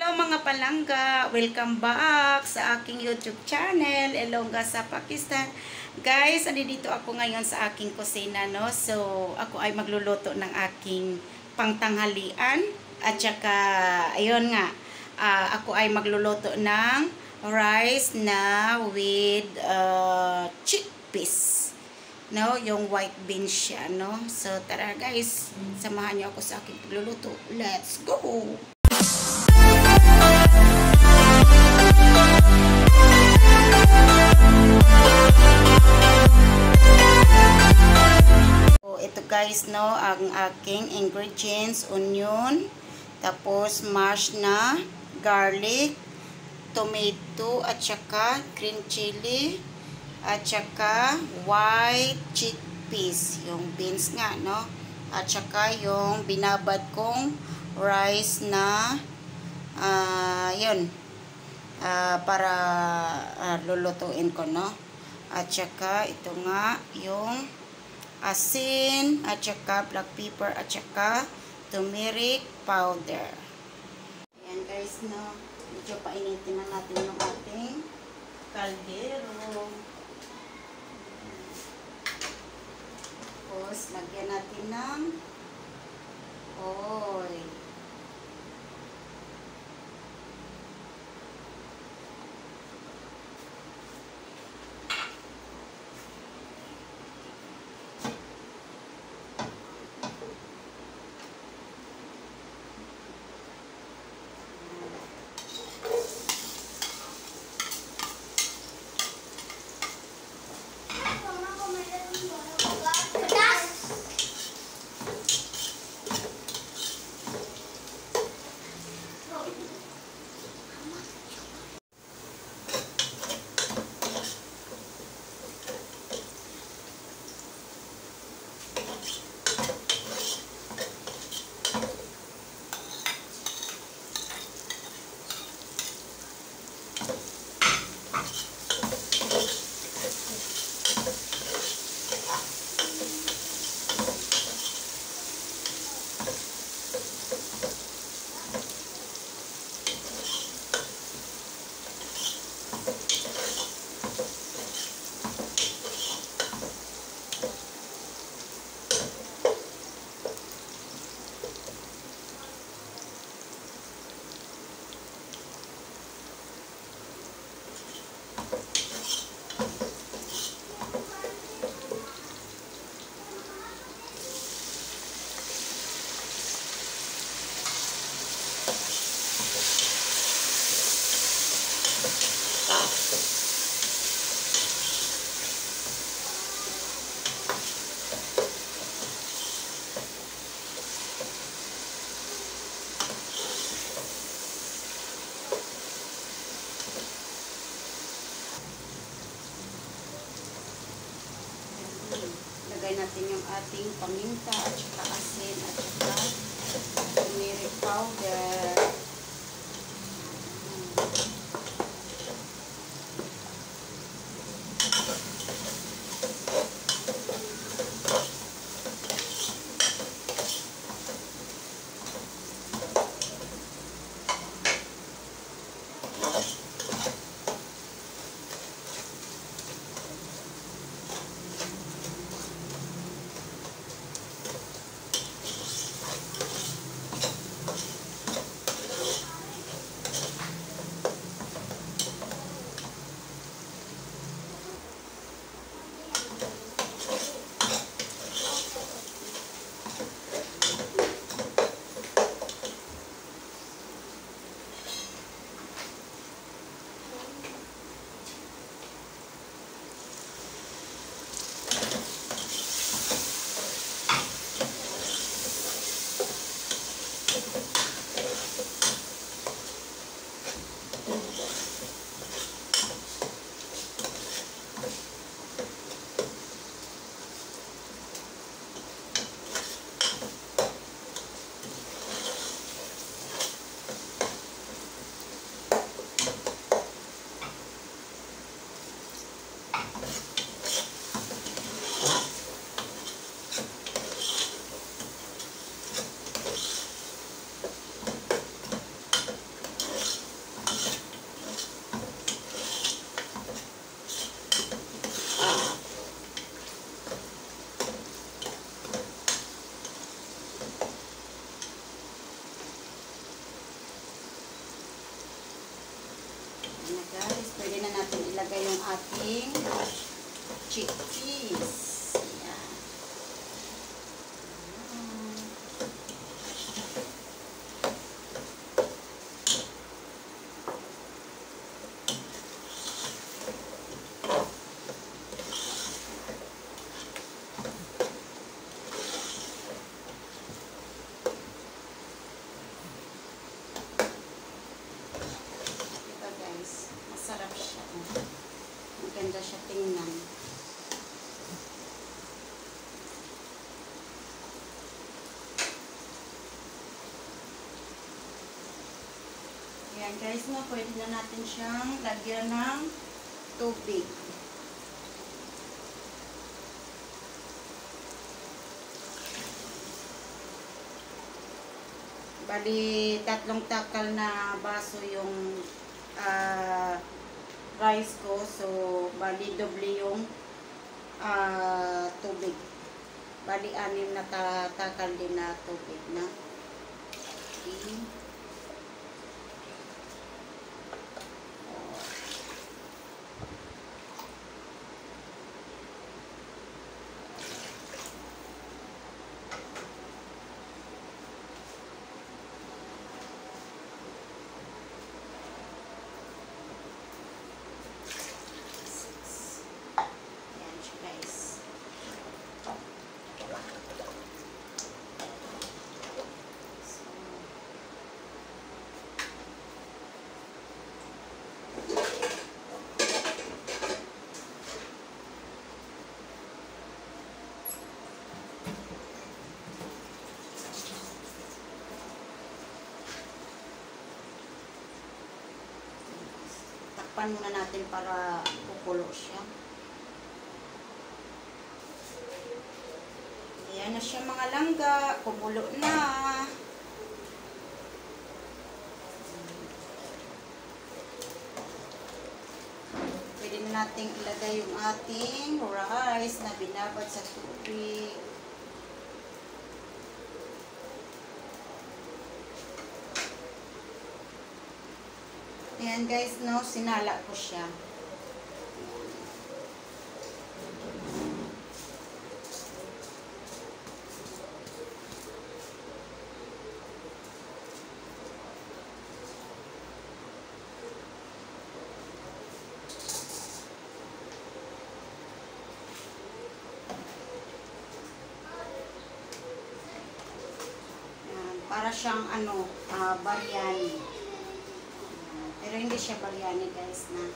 Hello mga palangga, welcome back sa aking YouTube channel, Elongga sa Pakistan. Guys, dito ako ngayon sa aking kusina, no? So, ako ay magluluto ng aking pangtanghalian. At saka, ayun nga, ako ay magluluto ng rice na with chickpeas. No, yung white beans siya, no? So, tara guys, samahan niyo ako sa aking pagluluto. Let's go! Ito guys, no, ang aking ingredients: onion, tapos mashed na garlic, tomato, at saka green chili, at saka white chickpeas, yung beans nga, no, at saka yung binabad kong rice na yun, para lulutuin ko, no, at saka ito nga yung asin, at saka black pepper, at saka turmeric powder. Ayan guys, no, medyo painitin na natin yung ating kaldero. Tapos lagyan natin ng oil. Lagay natin yung ating paminta, at saka asin, at saka turmeric powder. Ayan na guys, pwede na natin ilagay yung ating chickpeas. Ayan. Masarap siya. Maganda siya tingnan. Ayan guys, pwede na natin siyang lagyan ng tubig. Bali, 3 takal na baso yung rice ko. So, bali doble yung tubig. Bali, 6 na takal din na tubig na. Okay. Takpan muna natin para kukulo siya. Ayan na siya mga langga. Kumulo na. Pwede na natin ilagay yung ating rice na binabad sa tubig. Ayan guys, sinala ko siya. Ayan, para siyang biryani. Pero hindi siya biryani guys na.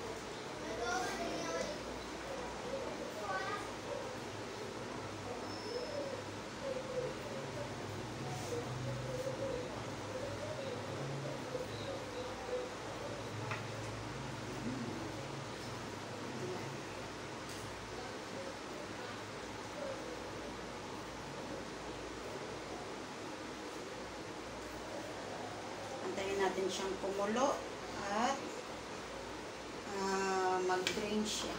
Antayin natin siyang kumulo at mag-drain siya.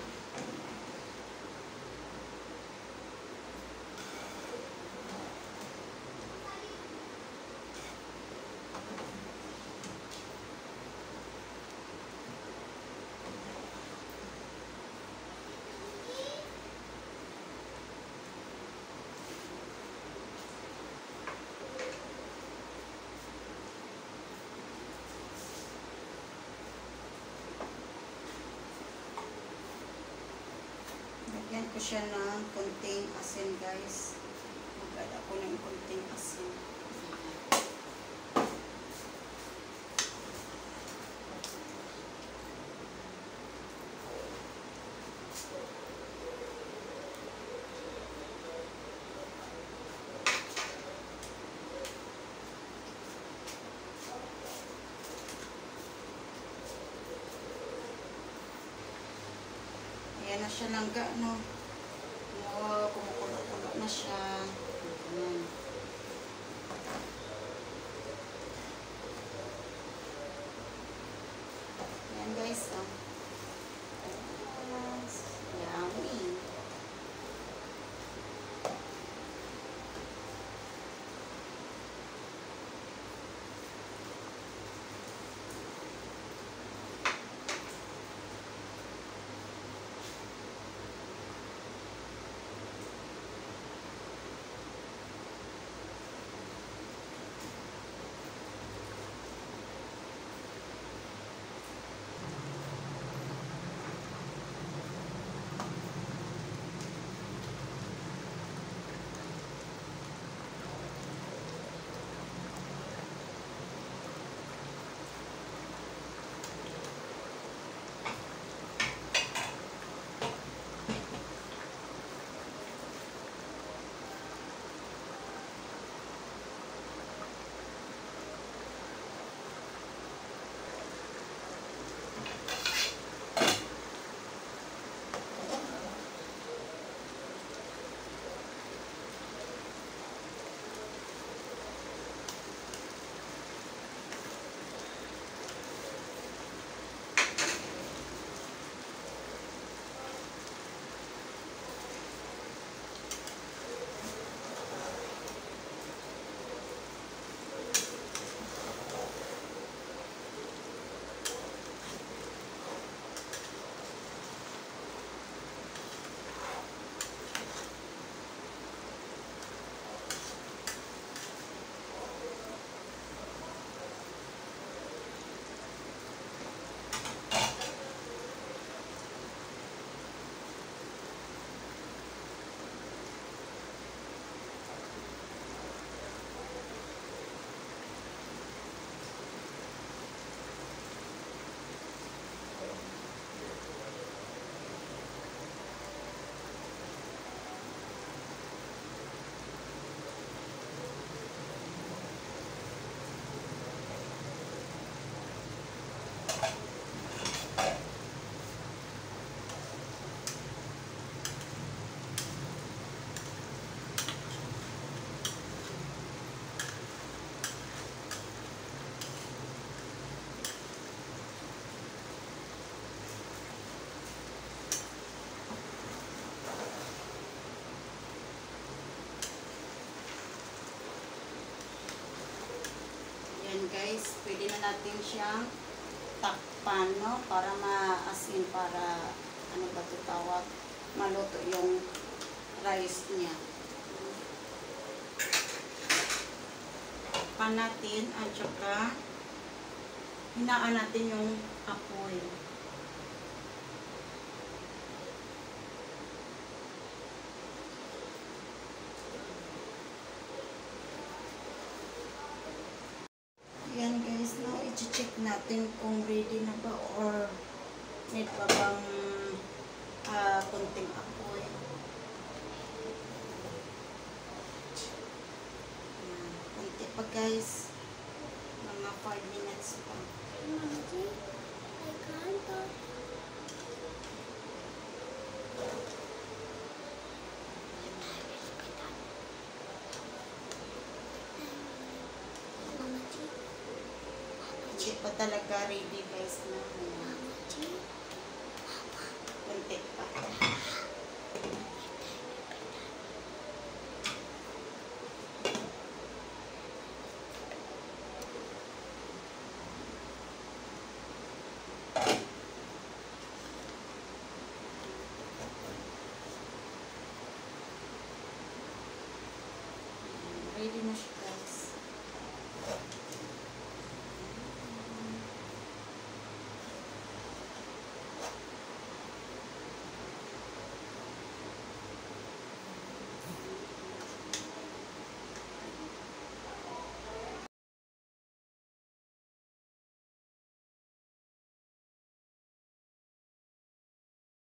Lagyan ko siya ng konting asin guys. Mag-add ako ng konting asin. Ayan na siya langga, no? Wow, kumukulo-kulo na siya. Ayan. Ayan guys, yummy. natin siyang takpan, no? Para maasin, para ano ba ito tawag? Maluto yung rice niya. Takpan natin at saka hinaan natin yung apoy. Yan guys, now i-check natin kung ready na ba or need pa bang konting apoy. Yan, konti pa guys. Mga 5 minutes pa. Hindi pa talaga ready guys na. Konti pa. Ready na siya.